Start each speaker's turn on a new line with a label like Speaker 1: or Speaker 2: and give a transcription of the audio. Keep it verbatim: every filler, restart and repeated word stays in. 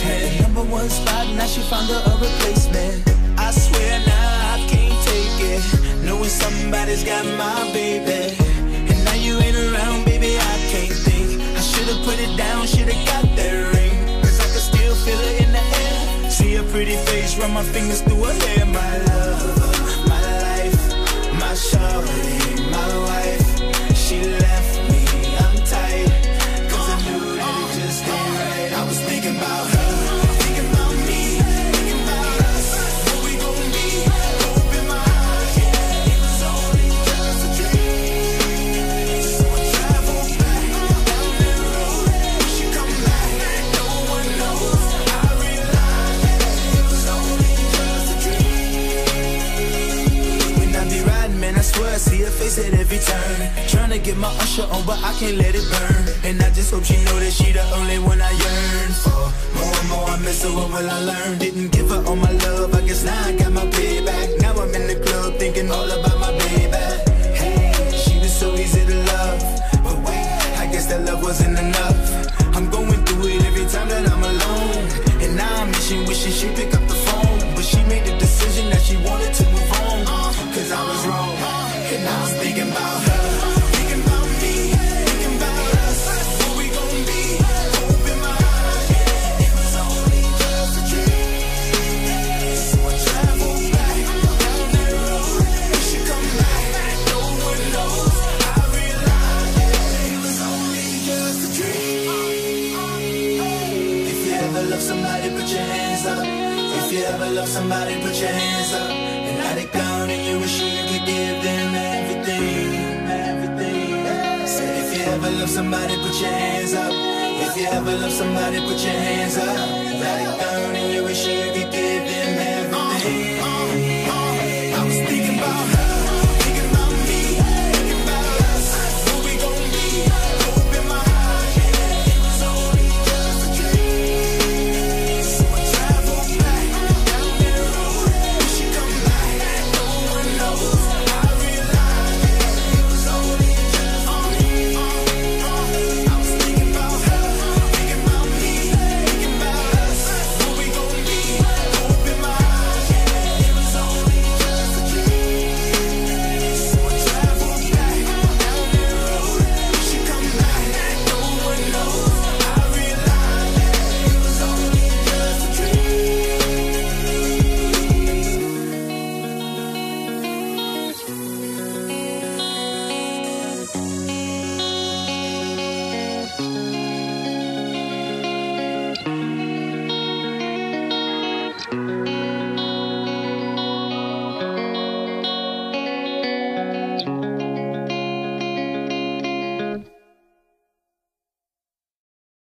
Speaker 1: basement. Number one spot, now she found her a replacement. I swear now I can't take it, knowing somebody's got my baby. And now you ain't around, baby, I can't think. I should've put it down, should've got that ring, cause I can still feel it in the air. See her pretty face, run my fingers through her hair. My love, my life, my shawty, my wife. She left me, I'm tight, cause I knew that it just ain't right. I was thinking about her, thinking about me, thinking about us, what we gon' be. Hope in my eyes, yeah, it was only just a dream. So I travel back down that road, she come back, no one knows. I realized that it was only just a dream. When I be riding, man, I swear I see her face at every turn. Trying to get my usher on, but I can't let it burn. And I just hope she know that she the only one I yearn for. More and more I miss her, what will I learn? Didn't give her all my love, I guess now I got my payback. Now I'm in the club thinking all about my baby. Hey, she was so easy to love, but wait, I guess that love wasn't enough. I'm going through it every time that I'm alone, and now I'm wishing, wishing she'd pick up the phone. But she made the decision that she wanted to move on, cause I was wrong, and I was thinking about her. Somebody put your hands up. If you ever love somebody, put your hands up. And now they gone and you wish you could give them everything, everything. Said if you ever love somebody, put your hands up. If you ever love somebody, put your hands up. Now they gone and you wish you could give them everything. I was thinking about her.